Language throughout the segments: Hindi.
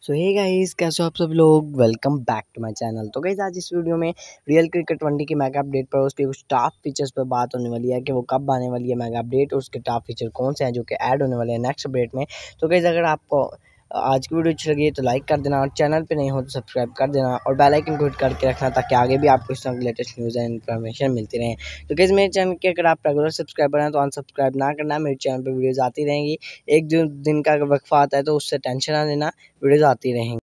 सो हे गाइस, कैसे हो आप सब लोग। Welcome back to my channel. तो गाइस आज इस वीडियो में रियल क्रिकेट 20 की मेगा अपडेट पर उसके कुछ टॉप फीचर्स पर बात होने वाली है कि वो कब आने वाली है मेगा अपडेट और उसके टॉप फीचर कौन से हैं जो कि ऐड होने वाले हैं नेक्स्ट अपडेट में। तो गाइस अगर आपको आज की वीडियो अच्छी लगी है तो लाइक कर देना और चैनल पे नहीं हो तो सब्सक्राइब कर देना और बेल आइकन को हिट करके रखना ताकि आगे भी आपको इस तरह की लेटेस्ट न्यूज़ एंड इन्फॉर्मेशन मिलती रहे। तो गाइस मेरे चैनल के अगर आप रेगुलर सब्सक्राइबर हैं तो अनसब्सक्राइब ना करना, मेरे चैनल पे वीडियोज़ आती रहेंगी। एक दिन का अगर वक्फा आता है तो उससे टेंशन ना लेना, वीडियोज़ आती रहेंगी।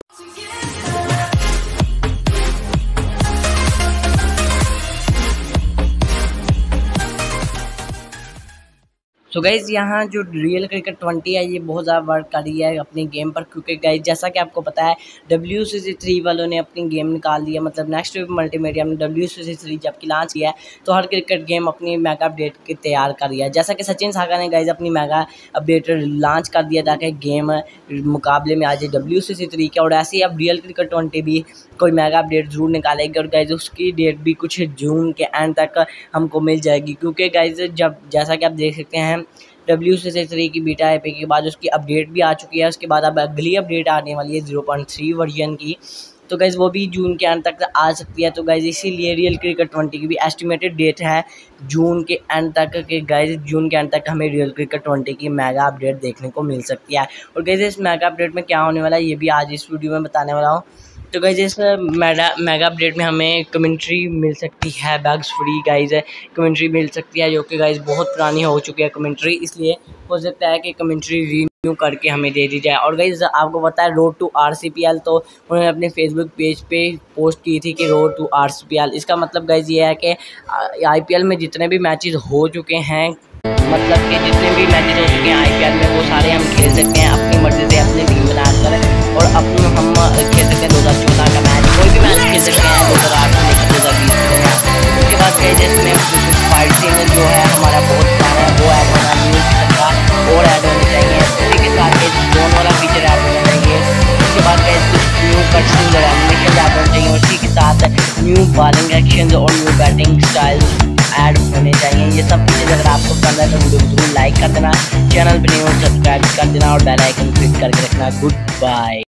सो गाइज यहाँ जो रियल क्रिकेट 20 है ये बहुत ज़्यादा वर्क कर रही है अपनी गेम पर, क्योंकि गाइज जैसा कि आपको पता है WCC3 वालों ने अपनी गेम निकाल दी है। मतलब नेक्स्ट वेव मल्टीमीडिया में WCC3 जबकि लॉन्च किया है तो हर क्रिकेट गेम अपनी मेगा अपडेट की तैयार कर रही है। जैसा कि सचिन सागा ने गाइज अपनी मेगा अपडेट लॉन्च कर दिया ताकि गेम मुकाबले में आ जाए WCC3 के, और ऐसे ही अब रियल क्रिकेट 20 भी कोई मेगा अपडेट ज़रूर निकालेगी और गाइज उसकी डेट भी कुछ जून के एंड तक हमको मिल जाएगी। क्योंकि गाइज जब जैसा कि आप देख सकते हैं WCC3 की बीटा ऐपी के बाद उसकी अपडेट भी आ चुकी है। उसके बाद अब अगली अपडेट आने वाली है 0.3 वर्जन की, तो गाइज़ वो भी जून के एंड तक आ सकती है। तो गाइज़ इसीलिए रियल क्रिकेट 20 की भी एस्टिमेटेड डेट है जून के एंड तक के गाइज़ जून के एंड तक हमें रियल क्रिकेट 20 की मेगा अपडेट देखने को मिल सकती है। और गाइज़ इस मेगा अपडेट में क्या होने वाला है ये भी आज इस वीडियो में बताने वाला हूँ। तो गाइज़ इस मेगा अपडेट में हमें कमेंट्री मिल सकती है, बैग्स फ्री गाइज़ कमेंट्री मिल सकती है, जो कि गाइज़ बहुत पुरानी हो चुकी है कमेंट्री, इसलिए हो सकता है कि कमेंट्री रिन्यू करके हमें दे दी जाए। और गाइज़ आपको पता है रोड टू RCPL, तो उन्होंने अपने फेसबुक पेज पे पोस्ट की थी कि रोड टू RCPL। इसका मतलब गाइज़ ये है कि IPL में जितने भी मैचेस हो चुके हैं, मतलब कि जितने भी मैचेस हो चुके हैं IPL में वो सारे हम खेल सकते हैं अपनी मर्जी से अपनी टीम बनाकर, और अपने हम खेल सकते हैं 2014 का मैच, कोई भी मैच खेल सकते हैं 2008 से लेकर 2020 तक। उसके बाद कई जिसमें फाइटिंग जो है हमारा बहुत प्यारा है वो ऐड होना न्यू सीजन का और ऐड होने चाहिए। उसी के साथ जोन वाला फीचर ऐड होना चाहिए। उसके बाद कई कुछ न्यू कट्स एनिमेशन ऐड होने चाहिए। उसी के साथ न्यू बॉलिंग एक्शन और न्यू बैटिंग स्टाइल ऐड होने चाहिए। ये सब चीज़ें अगर आपको पसंद है तो वीडियो को जरूर लाइक कर देना, चैनल पर नहीं हो सब्सक्राइब कर देना और बेल आइकन क्लिक करके रखना। Good bye.